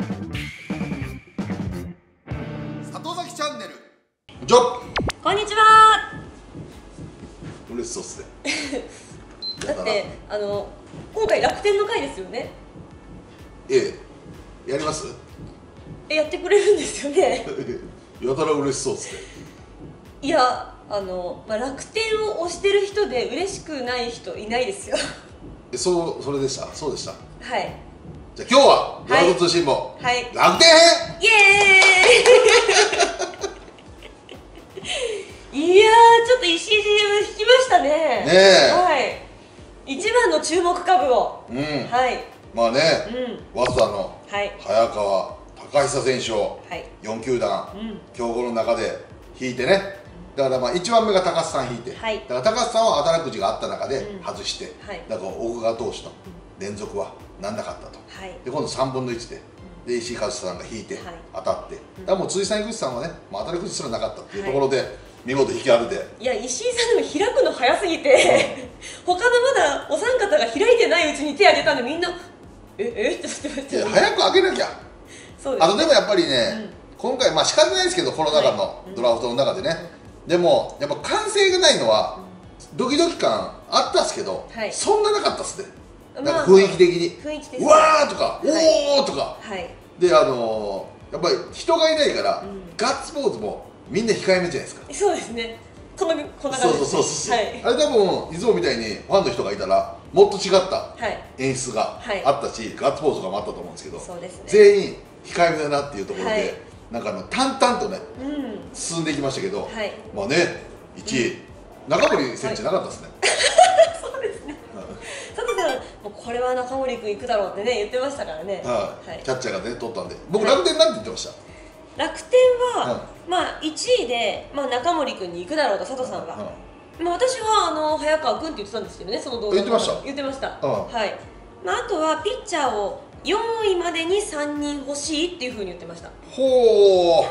里崎チャンネル。じゃこんにちは。 嬉しそうっすね。 だって今回楽天の回ですよね。 ええ、やります？ やってくれるんですよね。 やたら嬉しそうっすね。 いや楽天を推してる人で嬉しくない人いないですよ。 それでした。そうでした。 はい。 じゃあ今日はドラゴン通信簿、 はい、 楽天編。 イエーイ。いやー、ちょっと石井 GM 引きましたね。 ねえ。 はい。一番の注目株を。 うん。 はい。 まあね、早稲田の早川隆久選手を4球団、強豪の中で引いてね。だからまあ1番目が高須さん引いて、だから高須さんは当たりくじがあった中で外して、だから奥川投手と連続はなんなかったと。で今度3分の1で石井和久さんが引いて当たって、だからもう辻さん井口さんはね、当たりくじすらなかったっていうところで見事引き当てて、 いや石井さんでも開くの早すぎて、他のまだお三方が開いてないうちに手挙げたんでみんなって言ってましたよね。 早く開けなきゃ。 そうです。 でもやっぱりね、今回仕方ないですけど、コロナ禍のドラフトの中でね、でもやっぱ歓声がないのはドキドキ感あったっすけど、そんななかったっすね。なんか雰囲気的にうわーとかおーとかで、やっぱり人がいないからガッツポーズもみんな控えめじゃないですか。 そうですね。こんな感じです。 そう。あれ多分いつもみたいにファンの人がいたらもっと違った演出があったし、ガッツポーズとかもあったと思うんですけど、全員控えめだなっていうところで、なんか淡々とね進んでいきましたけど、まあね、1位中森選手なかったですね。 そうですね。佐藤さんもうこれは中森君行くだろうってね言ってましたからね。 キャッチャーがね取ったんで、僕楽天なんて言ってました？ 楽天は1位で中森君に行くだろうと佐藤さんが。私は早川君って言ってたんですけどね、その動画で。言ってました。はい。あとはピッチャーを4位までに3人欲しいっていうふうに言ってました。 ほー、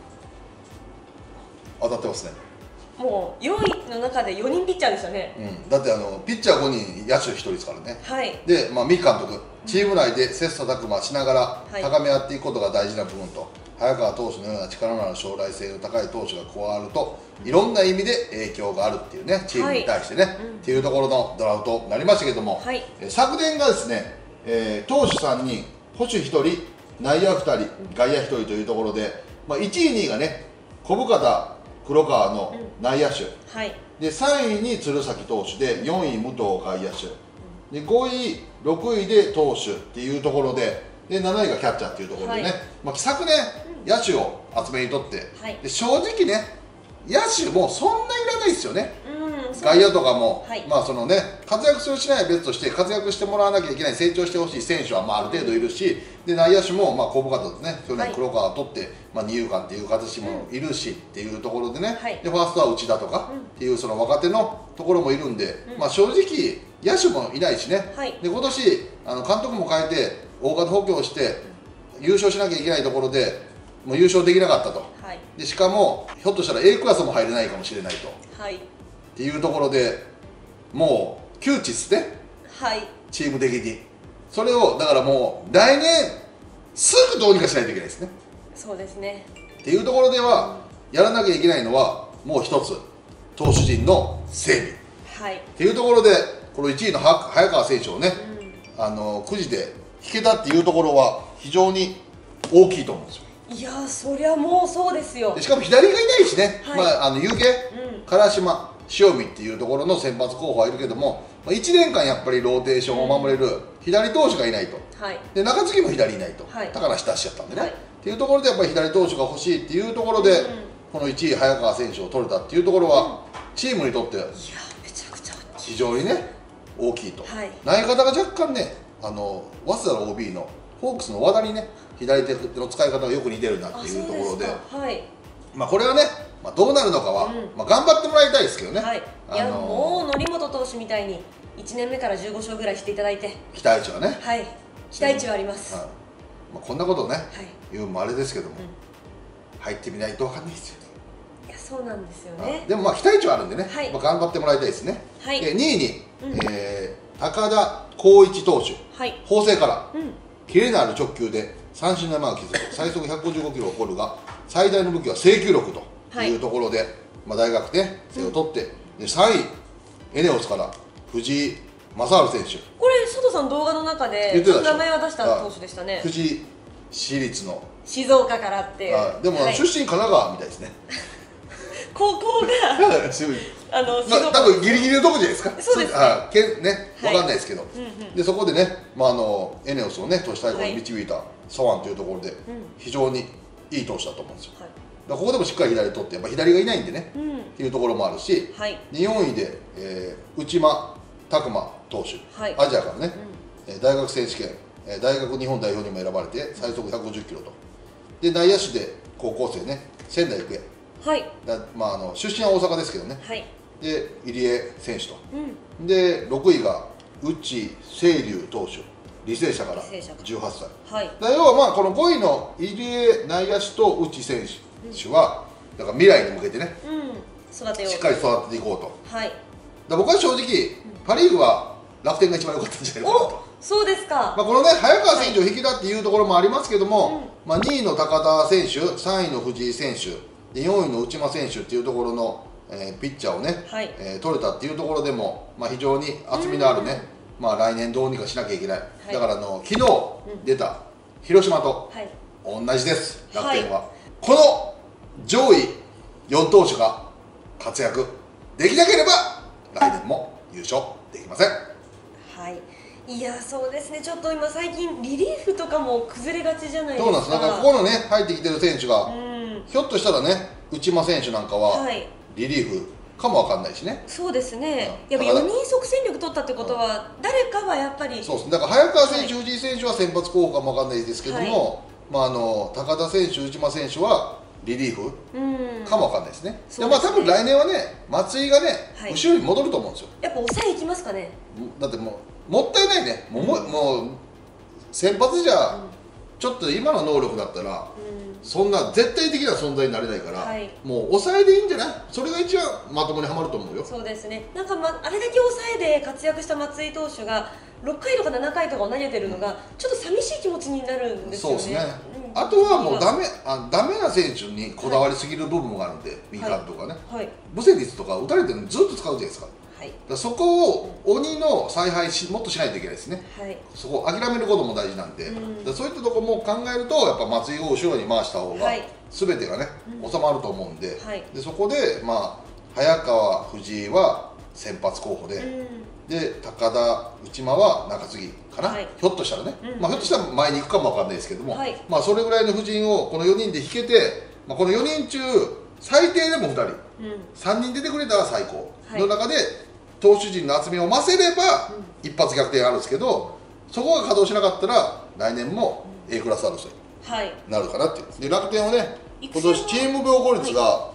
当たってますね。 もう4位の中で4人ピッチャーでしたね。 だってピッチャー5人野手1人ですからね。で三木監督、チーム内で切磋琢磨しながら高め合っていくことが大事な部分と、早川投手のような力のある将来性の高い投手が加わるといろんな意味で影響があるっていうね、チームに対してね、っていうところのドラフトになりましたけども、昨年がですね、投手3人、捕手1人、内野2人、外野1人というところで、1位、2位がね、小深田、黒川の内野手、で3位に鶴崎投手で、4位、武藤外野手、で5位、6位で投手っていうところで、7位がキャッチャーっていうところでね、昨年、野手を集めにとって、で正直ね、野手もそんないらないですよね。外野とかも、そのね、活躍するしないは別として、活躍してもらわなきゃいけない、成長してほしい選手はある程度いるし、で内野手も小深田ですね、去年、黒川を取って、二遊間っていう形もいるしっていうところでね、でファーストは内田とかっていうその若手のところもいるんで、正直、野手もいないしね、で今年監督も変えて、大型補強をして、優勝しなきゃいけないところで、もう優勝できなかったと、でしかも、ひょっとしたら A クラスも入れないかもしれないと。っていうところでもう窮地ですね、チーム的に。それをだからもう来年すぐどうにかしないといけないですね。 そうですね。 っていうところではやらなきゃいけないのはもう一つ、投手陣の整備、っていうところでこの1位の早川選手をね、くじで引けたっていうところは非常に大きいと思うんですよ。 いやー、そりゃもうそうですよ。 しかも左がいないしね、有形、唐島、塩見っていうところの先発候補はいるけども、1年間やっぱりローテーションを守れる左投手がいないと、で中継ぎも左いないと、高梨出しちゃったんでね、っていうところでやっぱり左投手が欲しいっていうところで、この1位、早川選手を取れたっていうところは、チームにとって非常にね、大きいと。投げ方が若干ね、早稲田の OB のホークスの和田にね、左手の使い方がよく似てるなっていうところで、これはね、どうなるのかは、頑張ってもらいたいですけどね。 いや、もう則本投手みたいに1年目から15勝ぐらいしていただいて、 期待値はね、 期待値はあります。 こんなことをね、言うのもあれですけども、入ってみないと分かんないですよ。 いや、そうなんですよね。 でも期待値はあるんでね、頑張ってもらいたいですね。2位に高田光一投手、法政からキレのある直球で三振の山が築く、最速155キロを誇るが、最大の武器は制球力というところで、大学ね、生を取って、で3位、エネオスから藤井正治選手。 これ、佐藤さん、動画の中で名前を出した投手でしたね。 藤井市立の静岡からっていう。 でも、出身神奈川みたいですね。 高校が多分ギリギリのとこじゃないですか。 そうですね、分かんないですけど、でそこでね、エネオスをね都市対抗に導いた左腕というところで非常にいい投手だと思うんですよ。ここでもしっかり左取って、やっぱ左がいないんでねっていうところもあるし、4位で内間拓磨投手、アジアからね、大学選手権、大学日本代表にも選ばれて最速150キロと。で内野手で高校生ね、仙台育英、出身は大阪ですけどね、で入江選手と、で6位が内清流投手、履正社から18歳、要はこの5位の入江内野手と内選手はだから未来に向けてね、しっかり育てていこうと。僕は正直パ・リーグは楽天が一番良かったんじゃないかなと。 そうですか。 このね早川選手を引きだっていうところもありますけども、2位の高田選手、3位の藤井選手で4位の内間選手っていうところのピッチャーをね取れたっていうところでも非常に厚みのあるね、来年どうにかしなきゃいけない。だから昨日出た広島と同じです、楽天は。この上位4投手が活躍できなければ来年も優勝できません。 いや、そうですね、ちょっと今最近リリーフとかも崩れがちじゃないですか。 そうなんです。だからここのね入ってきてる選手が、ひょっとしたらね内間選手なんかはリリーフかもわかんないしね。 そうですね、やっぱ4人即戦力取ったってことは誰かはやっぱり、 そうですね、だから早川選手、藤井選手は先発候補かもわかんないですけども、高田選手、内間選手はリリーフかもわかんないですね。で多分来年はね松井がね後ろに戻ると思うんですよ。 やっぱ抑えいきますかね。 だってもったいないね、もう先発じゃちょっと今の能力だったらそんな絶対的な存在になれないから、もう抑えでいいんじゃない。それが一番まともにはまると思うよ。 そうですね、あれだけ抑えで活躍した松井投手が6回とか7回とかを投げてるのがちょっと寂しい気持ちになるんですよね。 そうですね、あとはもうダメな選手にこだわりすぎる部分があるんで、右監督がね、ブセリツとか打たれてるのずっと使うじゃないですか。そこを鬼の采配もっとしないといけないですね。そこを諦めることも大事なんで、そういったところも考えるとやっぱ松井を後ろに回した方が全てがね収まると思うんで、そこで早川、藤井は先発候補で、高田、内間は中継ぎかな、ひょっとしたらね、ひょっとしたら前に行くかもわかんないですけども、それぐらいの布陣をこの4人で引けて、この4人中最低でも2人、3人出てくれたら最高の中で投手陣の厚みを増せれば一発逆転あるんですけど、そこが稼働しなかったら来年も A クラス争いになるかなっていう。で楽天はね今年チーム防御率が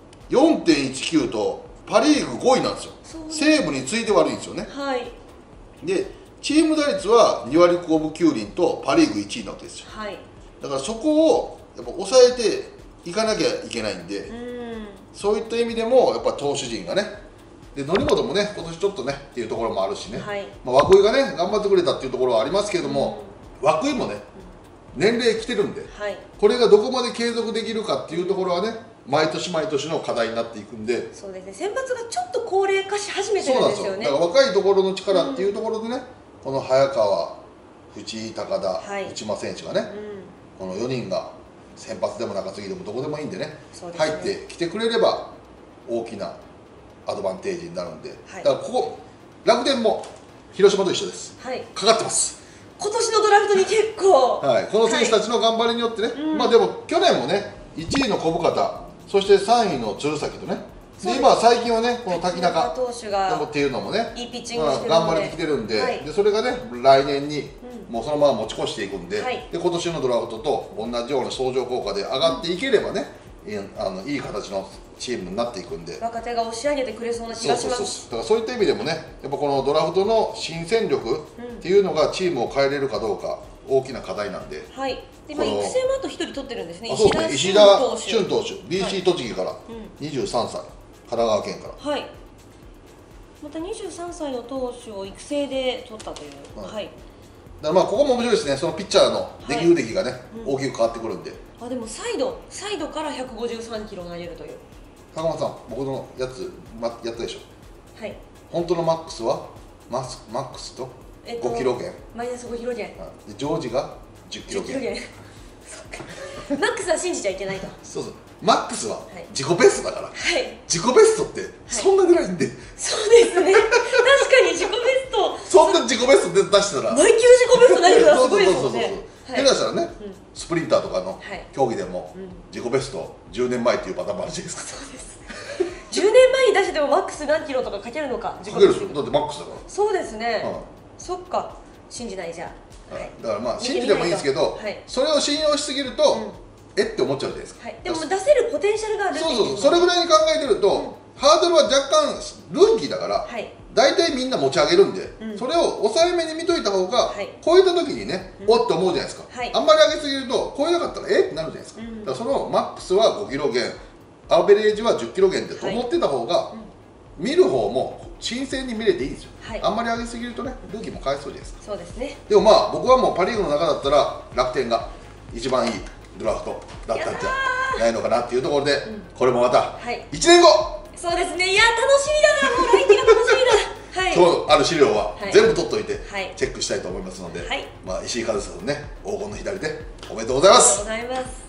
4.19 とパ・リーグ5位なんですよ。西武に次いで悪いんですよね。でチーム打率は2割5分9厘とパ・リーグ1位なわけですよ。だからそこをやっぱ抑えていかなきゃいけないんで、そういった意味でもやっぱ投手陣がね、で則本もね今年ちょっとねっていうところもあるしね、涌井がね頑張ってくれたっていうところはありますけども、涌井もね年齢来てるんで、これがどこまで継続できるかっていうところはね毎年毎年の課題になっていくんで。 そうですね、先発がちょっと高齢化し始めてるんですよね。 だから若いところの力っていうところでね、この早川、藤井、高田、内間選手がね、この4人が先発でも中継ぎでもどこでもいいんでね、入ってきてくれれば大きなアドバンテージになるんで、だからここ楽天も広島と一緒です、かかってます。 今年のドラフトに結構、 この選手たちの頑張りによってね、でも去年もね1位の小深田、そして3位の鶴崎とね、で今最近はねこの滝中投手がっていうのもねいいピッチングしてるんで頑張りてきてるんで、でそれがね来年にもうそのまま持ち越していくんで、で今年のドラフトと同じような相乗効果で上がっていければね、いい形のチームになっていくんで、 若手が押し上げてくれそうな気がします。 だからそういった意味でもねやっぱこのドラフトの新戦力っていうのがチームを変えれるかどうか大きな課題なんで、 で育成もあと1人取ってるんですね。 石田俊投手、BC 栃木から23歳、神奈川県から、また23歳の投手を育成で取ったという、 からまあここも面白いですね。そのピッチャーの出来不出来がね、大きく変わってくるんで。 あ、でもサイドから153キロ投げるという。 坂本さん、僕のやつ、やったでしょ。 はい。 本当のマックスはマックスと5キロ減、 マイナス5キロ減でジョージが10キロ減。 マックスは信じちゃいけないと。 そうそう、マックスは自己ベストだから、はい、自己ベストってそんなぐらいんで、 そうですね、確かに自己ベストそんな自己ベストで出したら毎球自己ベスト投げるのはすごいですよね。 下手したらね、スプリンターとかの競技でも自己ベスト10年前っていうパターンもあるじゃないですか。 そうです。10年前に出してでもマックス何キロとかかけるのか。 かけるでしょ、だってマックスだから。 そうですね、そっか、信じないじゃあ。 だからまあ信じてもいいんですけど、それを信用しすぎるとって思っちゃうじゃないですか。 でも出せるポテンシャルがあるっていう。 そうそう、それぐらいに考えてるとハードルは若干ルーキーだから大体みんな持ち上げるんで、それを抑えめに見といた方が超えた時にね、おって思うじゃないですか。あんまり上げすぎると超えなかったらってなるじゃないですか。だからそのマックスは5キロ減、アベレージは10キロ減って思ってた方が見る方も新鮮に見れていいんですよ。あんまり上げすぎるとね、ルーキーもかわいそうじゃないですか。 そうですね。 でもまあ僕はもうパ・リーグの中だったら楽天が一番いいドラフトだったんじゃないのかなっていうところで、これもまた1年後、 そうですね、いや楽しみだな、もう来季が楽しみだ。 今日ある資料は全部取っといてチェックしたいと思いますので、まあ石井和久さんね、黄金の左手おめでとうございます。 ありがとうございます。